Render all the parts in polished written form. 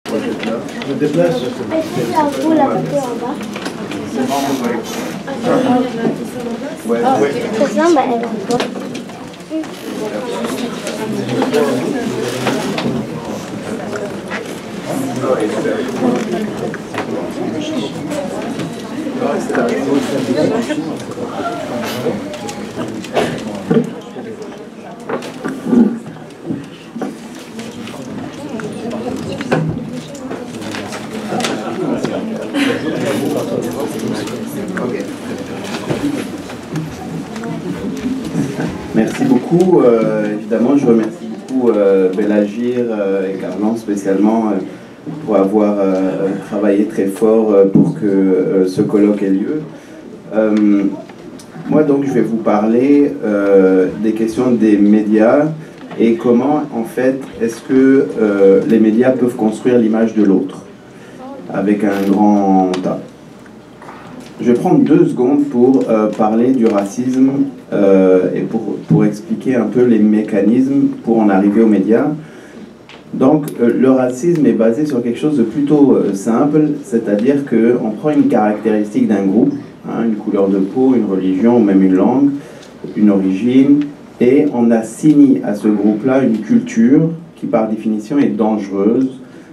Je déplace. Est-ce que la boule a peu en bas? C'est ça, mais elle en bas. Merci beaucoup. Évidemment, je remercie beaucoup Bellagir et Carlan spécialement pour avoir travaillé très fort pour que ce colloque ait lieu. Moi, donc, je vais vous parler des questions des médias et comment, en fait, est-ce que les médias peuvent construire l'image de l'autre avec un grand A. Je vais prendre 2 secondes pour parler du racisme et pour expliquer un peu les mécanismes pour en arriver aux médias. Donc, le racisme est basé sur quelque chose de plutôt simple, c'est-à-dire qu'on prend une caractéristique d'un groupe, hein, une couleur de peau, une religion, ou même une langue, une origine, et on assigne à ce groupe-là une culture qui, par définition, est dangereuse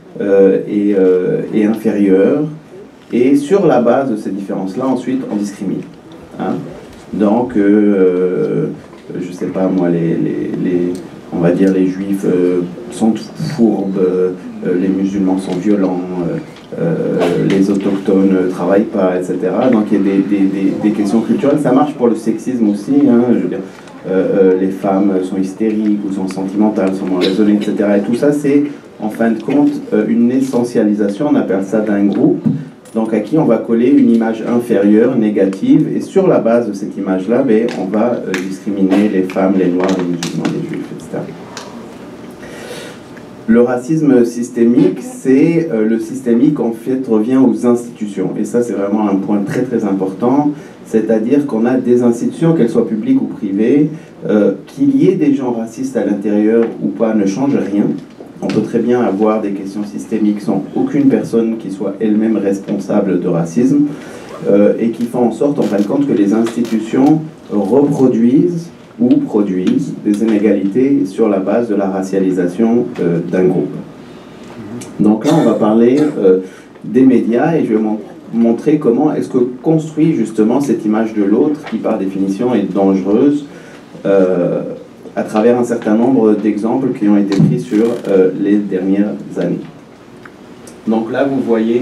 et inférieure. Et sur la base de ces différences-là, ensuite, on discrimine. Hein. Donc, je sais pas moi, on va dire les juifs sont fourbes, les musulmans sont violents, les autochtones ne travaillent pas, etc. Donc, il y a des questions culturelles. Ça marche pour le sexisme aussi. Hein, je veux dire, les femmes sont hystériques ou sont sentimentales, sont moins raisonnées, etc. Et tout ça, c'est, en fin de compte, une essentialisation, on appelle ça, d'un groupe. Donc à qui on va coller une image inférieure, négative, et sur la base de cette image-là, ben, on va discriminer les femmes, les noirs, les musulmans, les juifs, etc. Le racisme systémique, c'est le systémique en fait revient aux institutions, et ça c'est vraiment un point très très important, c'est-à-dire qu'on a des institutions, qu'elles soient publiques ou privées, qu'il y ait des gens racistes à l'intérieur ou pas ne change rien. On peut très bien avoir des questions systémiques sans aucune personne qui soit elle-même responsable de racisme et qui font en sorte, en fin de compte, que les institutions reproduisent ou produisent des inégalités sur la base de la racialisation d'un groupe. Donc là, on va parler des médias et je vais montrer comment est-ce que construit justement cette image de l'autre qui, par définition, est dangereuse à travers un certain nombre d'exemples qui ont été pris sur les dernières années. Donc là, vous voyez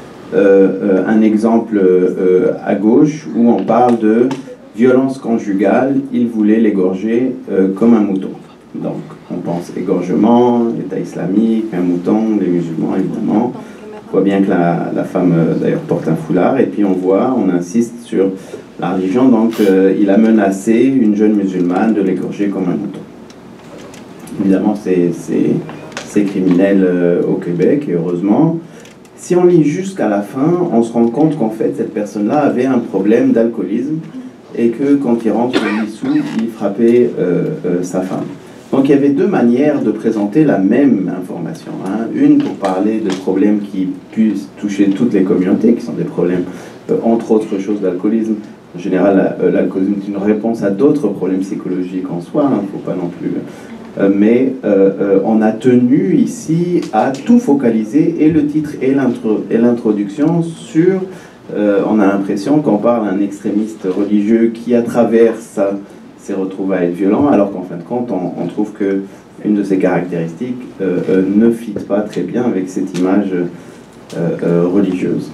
un exemple à gauche où on parle de violence conjugale, il voulait l'égorger comme un mouton. Donc, on pense égorgement, l'État islamique, un mouton, les musulmans, évidemment. On voit bien que la femme, d'ailleurs, porte un foulard, et puis on insiste sur la religion, donc il a menacé une jeune musulmane de l'égorger comme un mouton. Évidemment, c'est criminel au Québec, et heureusement. Si on lit jusqu'à la fin, on se rend compte qu'en fait, cette personne-là avait un problème d'alcoolisme, et que quand il rentre au lit sous, il frappait sa femme. Donc il y avait 2 manières de présenter la même information. Hein. Une pour parler de problèmes qui puissent toucher toutes les communautés, qui sont des problèmes, entre autres choses, d'alcoolisme. En général, l'alcoolisme est une réponse à d'autres problèmes psychologiques en soi, il ne faut pas non plus... mais on a tenu ici à tout focaliser, et le titre et l'introduction, sur... on a l'impression qu'on parle d'un extrémiste religieux qui, à travers ça, s'est retrouvé à être violent, alors qu'en fin de compte, on trouve qu'une de ses caractéristiques ne fit pas très bien avec cette image religieuse.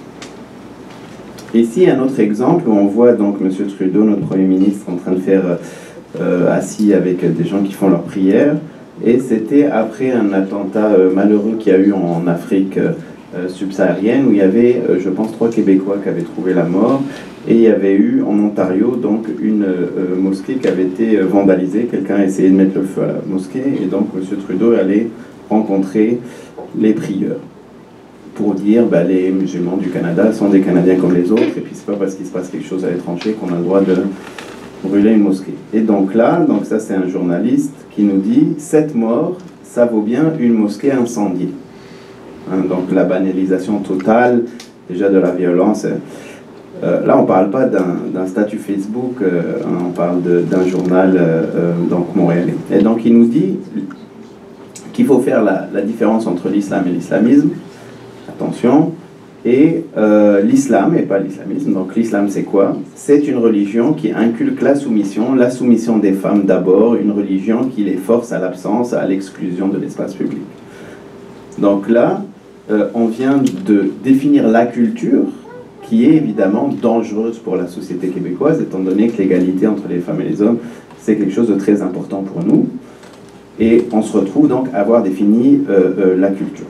Ici, un autre exemple où on voit donc M. Trudeau, notre Premier ministre, en train de faire assis avec des gens qui font leur prière, et c'était après un attentat malheureux qu'il y a eu en Afrique subsaharienne, où il y avait, je pense, 3 Québécois qui avaient trouvé la mort, et il y avait eu en Ontario donc une mosquée qui avait été vandalisée. Quelqu'un a essayé de mettre le feu à la mosquée, et donc M. Trudeau est allé rencontrer les prieurs pour dire les musulmans du Canada sont des Canadiens comme les autres, et puis c'est pas parce qu'il se passe quelque chose à l'étranger qu'on a le droit de brûler une mosquée. Et donc là, ça c'est un journaliste qui nous dit 7 morts, ça vaut bien une mosquée incendiée. hein. Donc la banalisation totale, déjà de la violence. Là, on ne parle pas d'un statut Facebook, on parle d'un journal donc montréalais. Et donc il nous dit qu'il faut faire la différence entre l'islam et l'islamisme. Attention. Et l'islam, et pas l'islamisme. Donc l'islam, c'est quoi? C'est une religion qui inculque la soumission des femmes d'abord, une religion qui les force à l'absence, à l'exclusion de l'espace public. Donc là, on vient de définir la culture, qui est évidemment dangereuse pour la société québécoise, étant donné que l'égalité entre les femmes et les hommes, c'est quelque chose de très important pour nous. Et on se retrouve donc à avoir défini la culture.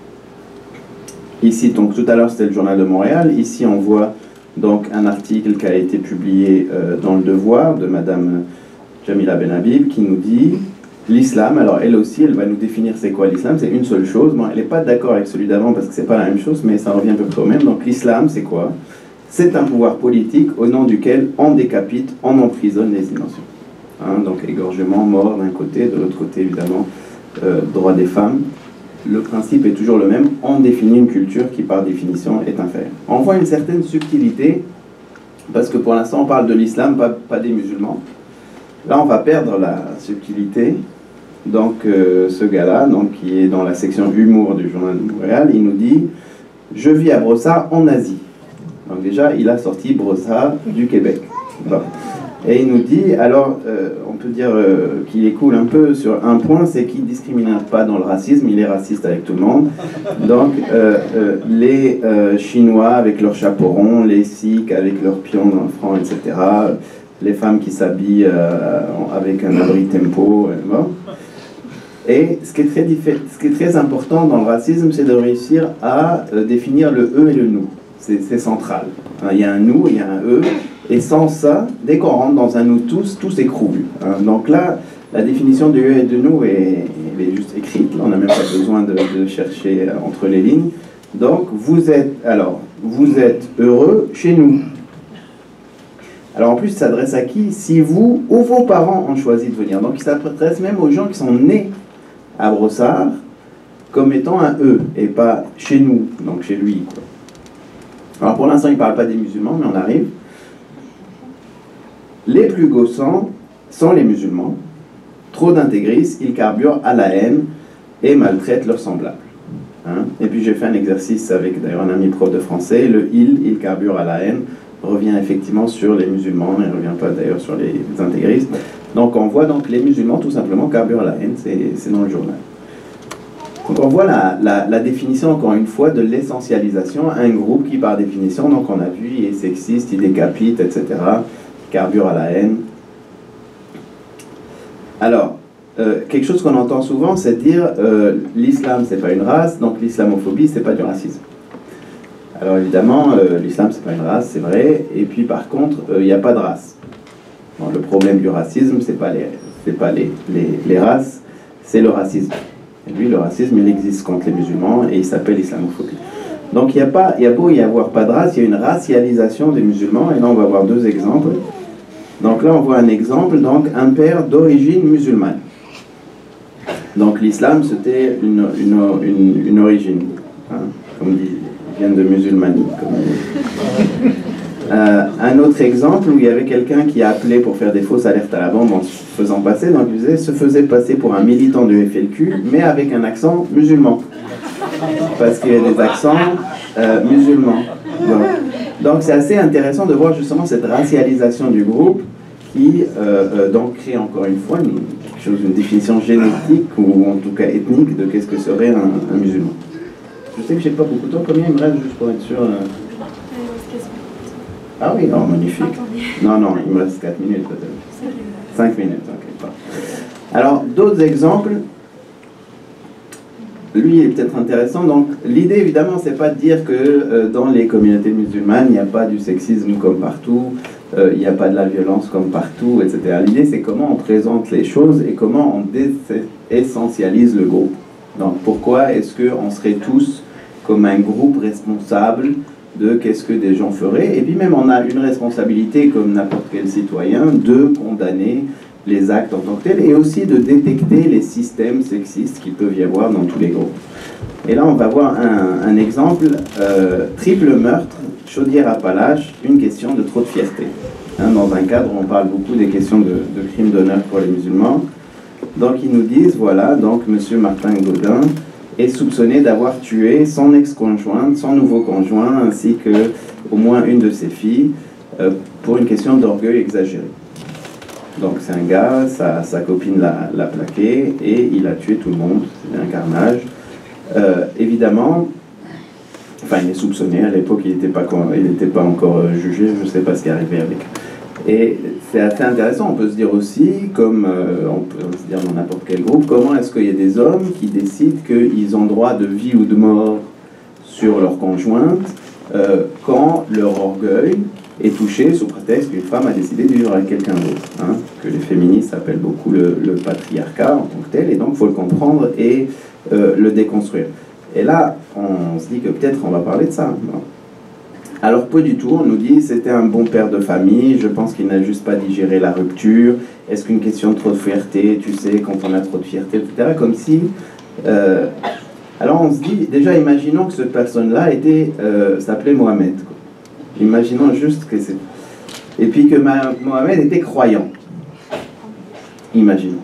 Ici, donc tout à l'heure c'était le Journal de Montréal, ici on voit donc un article qui a été publié dans Le Devoir de Madame Jamila Benhabib qui nous dit l'islam, alors elle aussi elle va nous définir c'est quoi l'islam, c'est une seule chose, bon elle n'est pas d'accord avec celui d'avant parce que c'est pas la même chose mais ça revient un peu près au même, donc l'islam c'est quoi? C'est un pouvoir politique au nom duquel on décapite, on emprisonne les innocents. Hein, donc égorgement, mort d'un côté, de l'autre côté évidemment droit des femmes. Le principe est toujours le même, on définit une culture qui par définition est inférieure. On voit une certaine subtilité, parce que pour l'instant on parle de l'islam, pas des musulmans. Là on va perdre la subtilité. Donc ce gars-là, donc, qui est dans la section humour du Journal de Montréal, il nous dit « Je vis à Brossard en Asie ». Donc déjà il a sorti Brossard du Québec. Bon. Et il nous dit, alors, on peut dire qu'il est cool un peu sur un point, c'est qu'il ne discrimine pas dans le racisme, il est raciste avec tout le monde. Donc, les Chinois avec leurs chapeaux ronds, les Sikhs avec leurs pions dans le front, etc. Les femmes qui s'habillent avec un abri tempo. Bon. Et ce qui est très important dans le racisme, c'est de réussir à définir le « eux » et le « nous ». C'est central. Il y a un « nous » et il y a un « eux ». Et sans ça, dès qu'on rentre dans un nous tous, tout s'écroule. Hein. Donc là, la définition du eux et de nous est juste écrite. Là, on n'a même pas besoin de chercher entre les lignes. Donc, vous êtes heureux chez nous. Alors en plus, ça s'adresse à qui? Si vous ou vos parents ont choisi de venir. Donc il s'adresse même aux gens qui sont nés à Brossard comme étant un eux et pas chez nous, donc chez lui, quoi. Alors pour l'instant, il ne parle pas des musulmans, mais on arrive. Les plus gossants sont les musulmans. Trop d'intégristes, ils carburent à la haine et maltraitent leurs semblables. Hein? Et puis j'ai fait un exercice avec d'ailleurs un ami prof de français. Le il carbure à la haine revient effectivement sur les musulmans, il ne revient pas d'ailleurs sur les intégristes. Donc on voit donc les musulmans tout simplement carburent à la haine, c'est dans le journal. Donc on voit la définition encore une fois de l'essentialisation, un groupe qui par définition, donc on a vu, il est sexiste, il décapite, etc., carbure à la haine. Alors, quelque chose qu'on entend souvent, c'est dire l'islam c'est pas une race, donc l'islamophobie c'est pas du racisme. Alors évidemment, l'islam c'est pas une race, c'est vrai, et puis par contre, il n'y a pas de race. Bon, le problème du racisme, c'est pas les races, c'est le racisme. Et lui, le racisme, il existe contre les musulmans et il s'appelle islamophobie. Donc il y a beau y avoir pas de race, il y a une racialisation des musulmans, et là on va voir deux exemples. Donc là on voit un exemple, donc un père d'origine musulmane. Donc l'islam c'était une origine, hein, comme dit, il vient de musulmanie. Un autre exemple où il y avait quelqu'un qui a appelé pour faire des fausses alertes à la bombe en se faisant passer, donc il se faisait passer pour un militant du FLQ, mais avec un accent musulman. Parce qu'il y a des accents musulmans. Donc c'est assez intéressant de voir justement cette racialisation du groupe qui donc crée encore une fois une définition génétique ou en tout cas ethnique de qu'est-ce que serait un musulman. Je sais que j'ai pas beaucoup de temps, combien il me reste juste pour être sûr Ah oui, non, magnifique. Non, il me reste 4 minutes peut-être. 5 minutes, ok. Alors, d'autres exemples. Lui est peut-être intéressant. Donc, l'idée, évidemment, c'est pas de dire que dans les communautés musulmanes, il n'y a pas du sexisme comme partout, il n'y a pas de la violence comme partout, etc. L'idée, c'est comment on présente les choses et comment on essentialise le groupe. Donc, pourquoi est-ce qu'on serait tous comme un groupe responsable de qu'est-ce que des gens feraient? Et puis même, on a une responsabilité, comme n'importe quel citoyen, de condamner les actes en tant que tels, et aussi de détecter les systèmes sexistes qu'il peut y avoir dans tous les groupes. Et là, on va voir un exemple, triple meurtre, Chaudière-Appalaches, une question de trop de fierté. Hein, dans un cadre où on parle beaucoup des questions de crimes d'honneur pour les musulmans. Donc ils nous disent, voilà, donc M. Martin Gaudin est soupçonné d'avoir tué son ex-conjointe, son nouveau conjoint, ainsi que au moins une de ses filles, pour une question d'orgueil exagéré. Donc c'est un gars, sa copine l'a plaqué, et il a tué tout le monde, c'est un carnage. Évidemment, enfin il est soupçonné, à l'époque il n'était pas encore jugé, je ne sais pas ce qui est arrivé avec. Et c'est assez intéressant, on peut se dire aussi, comme on peut se dire dans n'importe quel groupe, comment est-ce qu'il y a des hommes qui décident qu'ils ont droit de vie ou de mort sur leur conjointe quand leur orgueil est touché sous prétexte qu'une femme a décidé de vivre avec quelqu'un d'autre, hein, que les féministes appellent beaucoup le patriarcat en tant que tel, et donc il faut le comprendre et le déconstruire. Et là, on se dit que peut-être on va parler de ça. Non. Alors pas du tout, on nous dit c'était un bon père de famille, je pense qu'il n'a juste pas digéré la rupture, est-ce qu'une question de trop de fierté, tu sais, quand on a trop de fierté, etc. Comme si... alors on se dit, déjà imaginons que cette personne-là s'appelait Mohamed. Quoi. Imaginons juste que c'est... Et puis que Mohamed était croyant. Imaginons.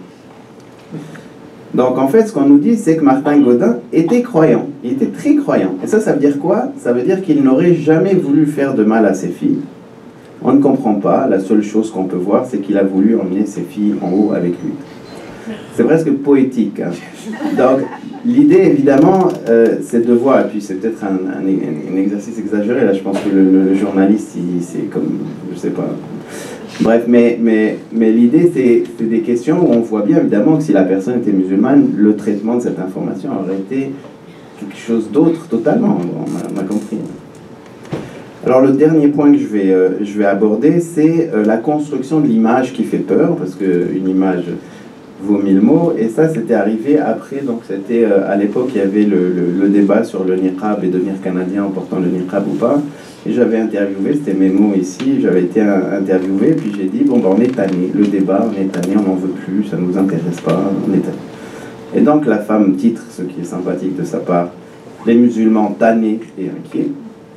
Donc en fait, ce qu'on nous dit, c'est que Martin Gaudin était croyant. Il était très croyant. Et ça veut dire quoi? Ça veut dire qu'il n'aurait jamais voulu faire de mal à ses filles. On ne comprend pas. La seule chose qu'on peut voir, c'est qu'il a voulu emmener ses filles en haut avec lui. C'est presque poétique. Hein. Donc l'idée, évidemment, c'est de voir, et puis c'est peut-être un exercice exagéré. Là, je pense que le journaliste, c'est comme, je sais pas... Bref, mais l'idée, c'est des questions où on voit bien, évidemment, que si la personne était musulmane, le traitement de cette information aurait été quelque chose d'autre totalement, on a compris. Alors, le dernier point que je vais aborder, c'est la construction de l'image qui fait peur, parce qu'une image vaut 1000 mots, et ça, c'était arrivé après, donc c'était, à l'époque, il y avait le débat sur le niqab et devenir canadien en portant le niqab ou pas. Et j'avais interviewé, c'était mes mots ici, j'avais été interviewé, puis j'ai dit, bon, ben, on est tanné, le débat, on est tanné, on n'en veut plus, ça ne nous intéresse pas, on est tanné. Et donc la femme titre, ce qui est sympathique de sa part, les musulmans tannés et inquiets,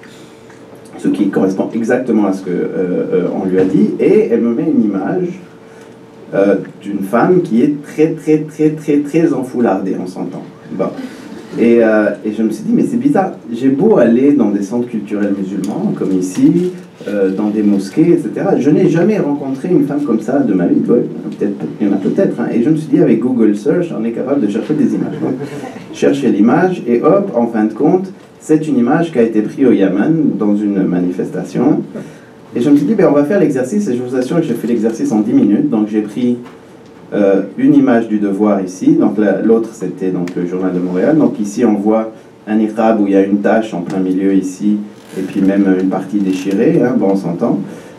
ce qui correspond exactement à ce qu'on lui a dit, et elle me met une image d'une femme qui est très enfoulardée, on s'entend. Bon. Et je me suis dit, mais c'est bizarre, j'ai beau aller dans des centres culturels musulmans, comme ici, dans des mosquées, etc. Je n'ai jamais rencontré une femme comme ça de ma vie. Ouais, il y en a peut-être. Hein. Et je me suis dit, avec Google Search, on est capable de chercher des images. Donc, chercher l'image, et hop, en fin de compte, c'est une image qui a été prise au Yémen, dans une manifestation. Et je me suis dit, ben, on va faire l'exercice, et je vous assure que j'ai fait l'exercice en 10 minutes. Donc j'ai pris... une image du Devoir ici, donc l'autre c'était donc le Journal de Montréal, donc ici on voit un niqab où il y a une tache en plein milieu ici, et puis même une partie déchirée, hein, bon on s'entend.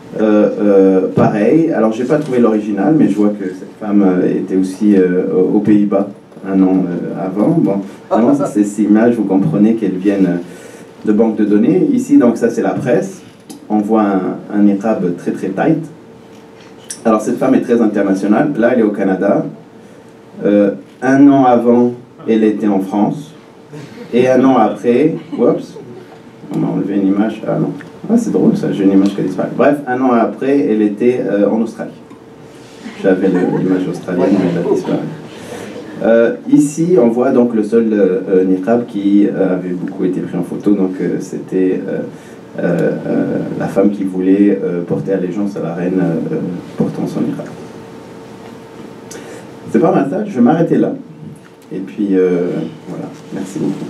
Pareil, alors j'ai pas trouvé l'original, mais je vois que cette femme était aussi aux Pays-Bas un an avant. Bon, vraiment, ces images, vous comprenez qu'elles viennent de banques de données. Ici, donc ça c'est la presse, on voit un niqab très tight. Alors cette femme est très internationale, là elle est au Canada, un an avant elle était en France, et un an après, oups, on m'a enlevé une image, ah non, ah, c'est drôle ça, j'ai une image qui a disparu. Bref, un an après elle était en Australie. J'avais l'image australienne mais elle a disparu. Ici on voit donc le seul niqab qui avait beaucoup été pris en photo, donc c'était... la femme qui voulait porter allégeance à la reine portant son niqab. C'est pas mal ça, je vais m'arrêter là. Et puis voilà, merci beaucoup.